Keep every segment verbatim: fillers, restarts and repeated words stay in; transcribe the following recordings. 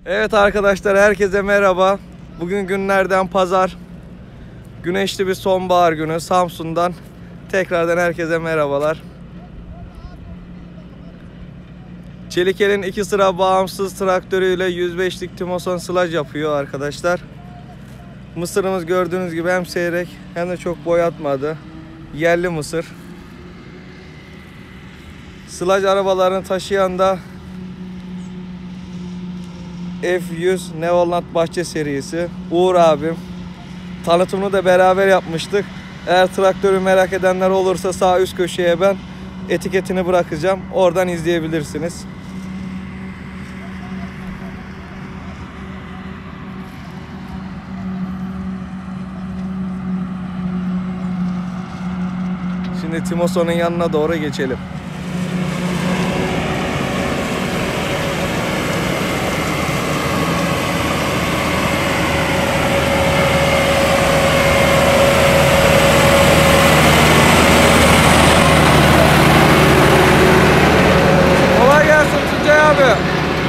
Evet arkadaşlar, herkese merhaba. Bugün günlerden pazar. Güneşli bir sonbahar günü. Samsun'dan tekrardan herkese merhabalar. Çelikel'in iki sıra bağımsız traktörüyle yüz beşlik Timoson sılaj yapıyor arkadaşlar. Mısırımız gördüğünüz gibi hem seyrek hem de çok boyatmadı. Yerli mısır. Sılaj arabalarını taşıyan da F yüz Neoland Bahçe serisi. Uğur abim. Tanıtımını da beraber yapmıştık. Eğer traktörü merak edenler olursa sağ üst köşeye ben etiketini bırakacağım. Oradan izleyebilirsiniz. Şimdi Timoson'un yanına doğru geçelim. Kolay gelsin Tuncay abi.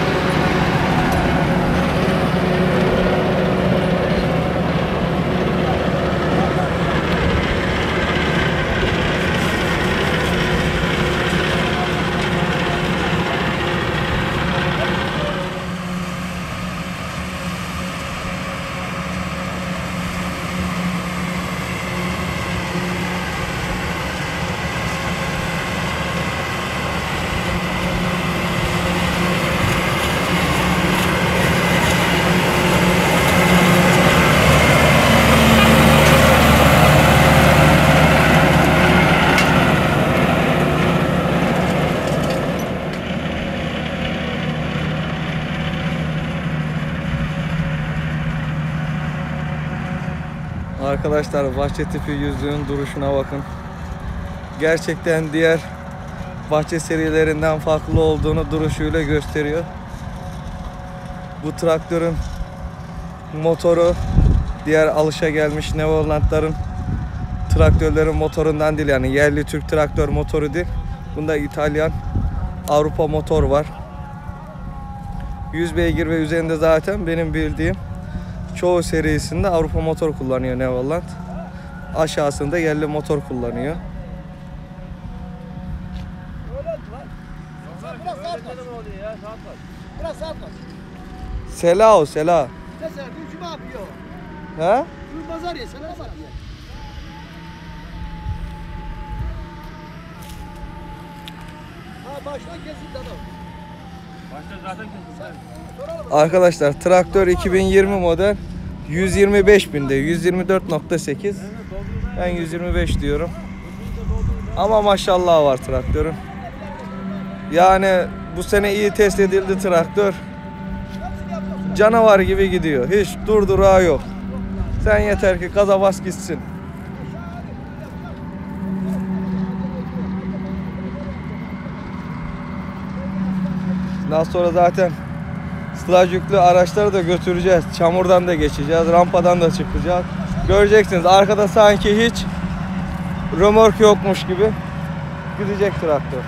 Arkadaşlar, bahçe tipi yüzüğün duruşuna bakın. Gerçekten diğer bahçe serilerinden farklı olduğunu duruşuyla gösteriyor. Bu traktörün motoru diğer alışagelmiş Neoland'ların traktörlerin motorundan değil, yani yerli Türk traktör motoru değil. Bunda İtalyan Avrupa motor var. yüz beygir ve üzerinde zaten benim bildiğim çoğu serisinde Avrupa motor kullanıyor Neoland. Aşağısında yerli motor kullanıyor. Sela o Sela. Mesela bu kim yapıyor? He? Bu pazar ya, sana bak ya. Ha baştan kesin adam. Baştan zaten kesin. Arkadaşlar, traktör iki bin yirmi model, yüz yirmi beş binde, yüz yirmi dört nokta sekiz. Ben yüz yirmi beş diyorum. Ama maşallah var traktörün. Yani bu sene iyi test edildi traktör. Canavar gibi gidiyor. Hiç durdurağı yok. Sen yeter ki gaza bas gitsin. Daha sonra zaten sılaj yüklü araçları da götüreceğiz. Çamurdan da geçeceğiz. Rampadan da çıkacağız. Göreceksiniz, arkada sanki hiç römork yokmuş gibi gidecek traktör.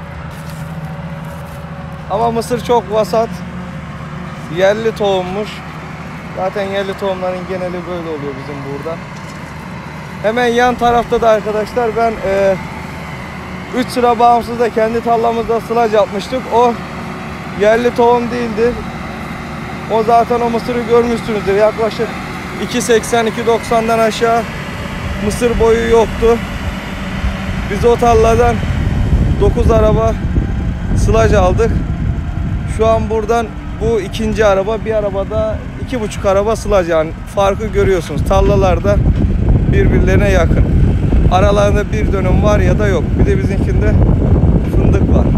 Ama mısır çok vasat. Yerli tohummuş. Zaten yerli tohumların geneli böyle oluyor bizim burada. Hemen yan tarafta da arkadaşlar ben üç sıra bağımsız da kendi tarlamızda sılaj yapmıştık. O yerli tohum değildi. O zaten o mısırı görmüşsünüzdür. Yaklaşık iki seksen iki doksandan aşağı mısır boyu yoktu. Biz o tarladan dokuz araba sılaj aldık. Şu an buradan bu ikinci araba, bir arabada iki buçuk araba sılaj, yani farkı görüyorsunuz. Tarlalarda birbirlerine yakın. Aralarında bir dönüm var ya da yok. Bir de bizimkinde fındık var.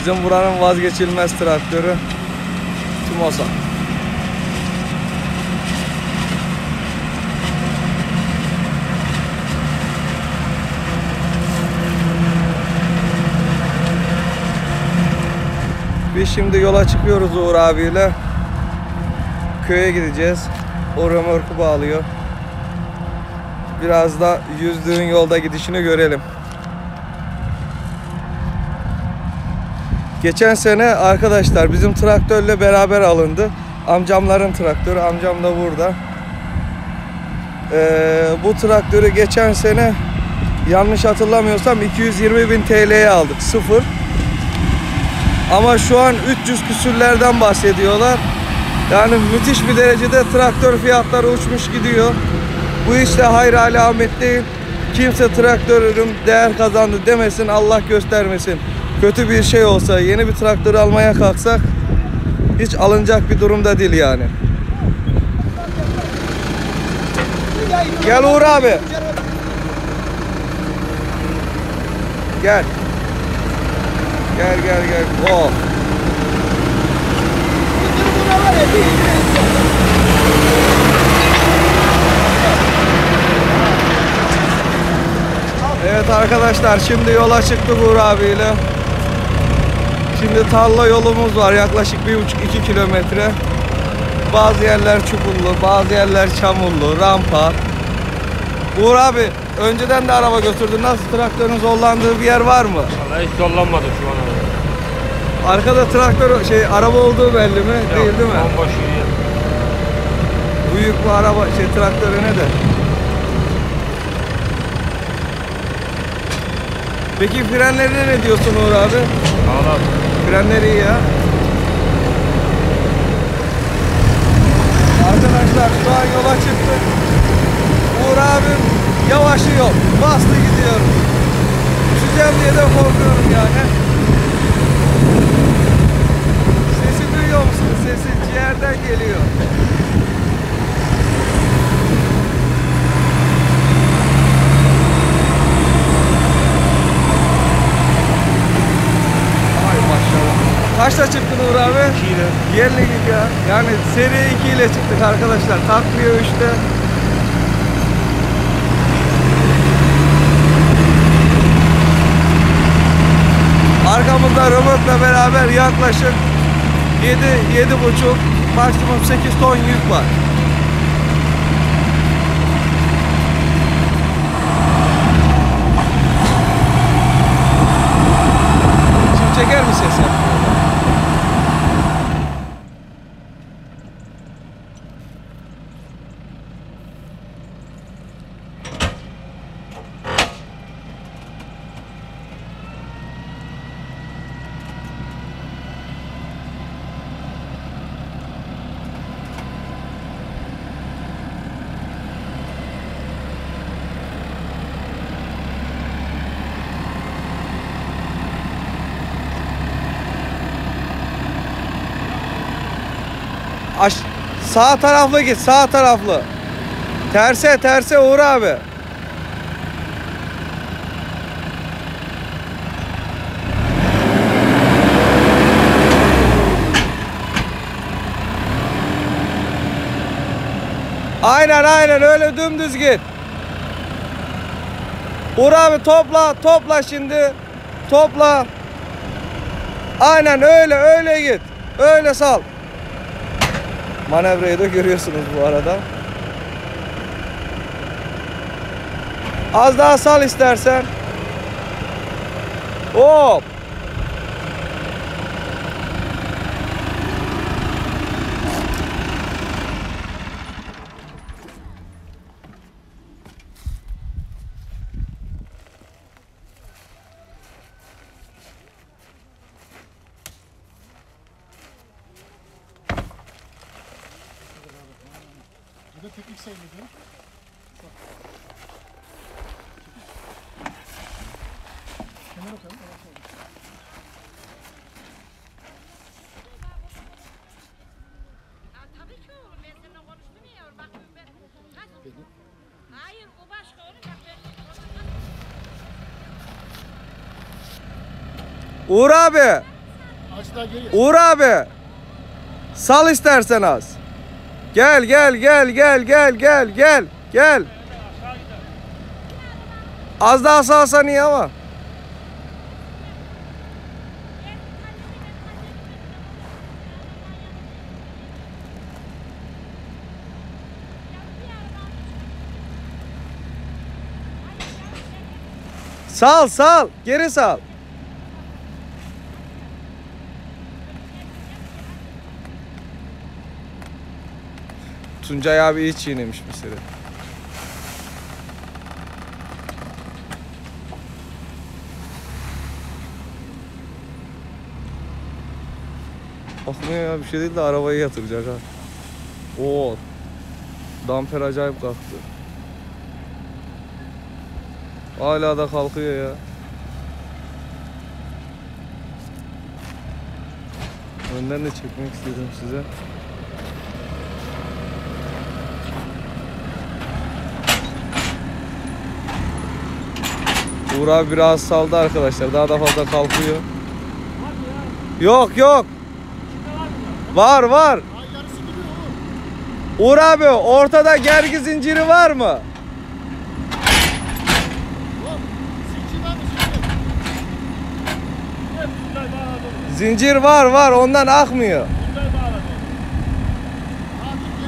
Bizim buranın vazgeçilmez traktörü Timosa. Biz şimdi yola çıkıyoruz Uğur abiyle. Köye gideceğiz. O römorku bağlıyor. Biraz da yüzdüğün yolda gidişini görelim. Geçen sene arkadaşlar bizim traktörle beraber alındı. Amcamların traktörü. Amcam da burada. Ee, bu traktörü geçen sene yanlış hatırlamıyorsam iki yüz yirmi bin T L'ye aldık. Sıfır. Ama şu an üç yüz küsürlerden bahsediyorlar. Yani müthiş bir derecede traktör fiyatları uçmuş gidiyor. Bu işte hayır alamet değil. Kimse traktörün değer kazandı demesin, Allah göstermesin. Kötü bir şey olsa, yeni bir traktör almaya kalksak hiç alınacak bir durumda değil yani. Gel Uğur abi. Gel. Gel gel gel. Oh. Evet arkadaşlar, şimdi yola çıktık Uğur abiyle. Şimdi tarla yolumuz var, yaklaşık bir buçuk iki kilometre. Bazı yerler çukurlu, bazı yerler çamurlu, rampa. Uğur abi, önceden de araba götürdün. Nasıl, traktörün zorlandığı bir yer var mı? Vallahi hiç zorlanmadı şu an. Arkada traktör şey araba olduğu belli mi? Yok, değil değil mi? Bomboş yürüyor. Büyük bir araba şey traktörüne de. Peki frenlerine ne diyorsun Uğur abi? Valla Frenleri iyi ya. Arkadaşlar şu an yola çıktık. Uğur abim yavaşı yok. Bastı gidiyor. Düşeceğim diye de korkuyorum yani. Sesi duyuyor musunuz? Sesi ciğerden geliyor. Ay maşallah. Kaçta çıktın Uğur abi? iki ile. Yerli gibi ya. Yani seri iki ile çıktık arkadaşlar. Takviye üçte. Arkamızda römorkla beraber yaklaşık yedi yedi buçuk maksimum sekiz ton yük var. Şimdi çeker mi sesi? Aş sağ taraflı git, sağ taraflı. Terse, terse Uğur abi. Aynen aynen öyle dümdüz git. Uğur abi topla, topla şimdi. Topla. Aynen öyle, öyle git. Öyle sal. Manevrayı da görüyorsunuz bu arada. Az daha sal istersen. Hop. Bu da teknik sayılır. Kenara koyalım. Tabii ki oğlum, ben seninle konuştum ya. Bak ben... Hadi. Hayır, o başka oğlum. Bak ben... Uğur abi. biraz daha geriye. Uğur abi. Sal istersen az. Gel gel gel gel gel gel gel gel. Az daha salsan iyi ama. Sal sal. Geri sal. Tuncay abi iyi çiğnemiş mısırı. Bakmıyor ya, bir şey değil de arabayı yatıracak ha. Oo. Damper acayip kalktı. Hala da kalkıyor ya. Önden de çekmek istedim size. Uğur abi biraz saldı arkadaşlar. Daha da fazla kalkıyor. Yok yok. Var var. Ay yarısı gidiyor oğlum. Uğur abi ortada gergi zinciri var mı? Oğlum, zincir var mı zincir? Zincir var var, ondan akmıyor. Abi gel.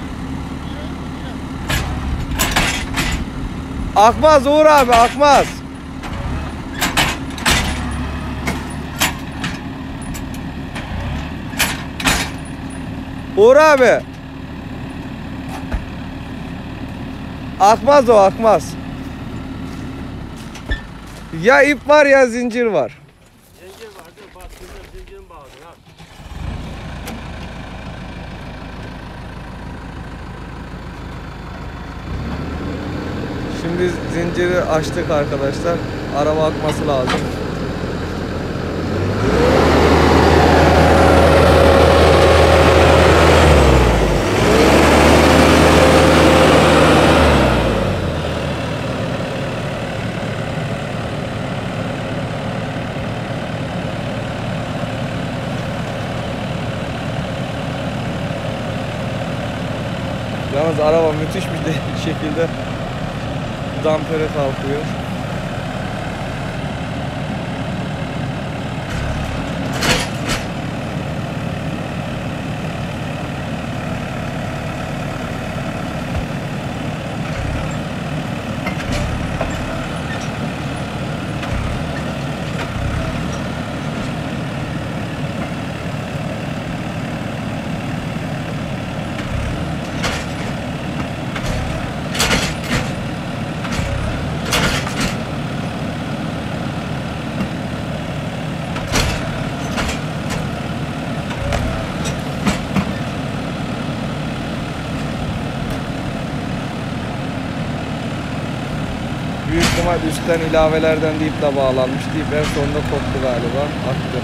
Akmaz Uğur abi, akmaz. Uğur abi. Akmaz o, akmaz. Ya ip var ya zincir var. Zincir vardı, bak zincir, zincirin bağlı ha. Şimdi zinciri açtık arkadaşlar. Araba akması lazım. Yalnız araba müthiş bir de şekilde dampere kalkıyor. Büyük ihtimal üstten ilavelerden deyip de bağlanmış deyip en sonunda koptu galiba. Aktı.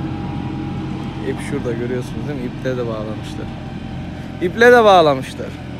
İp şurada görüyorsunuz değil mi? İple de bağlamışlar. İple de bağlamışlar.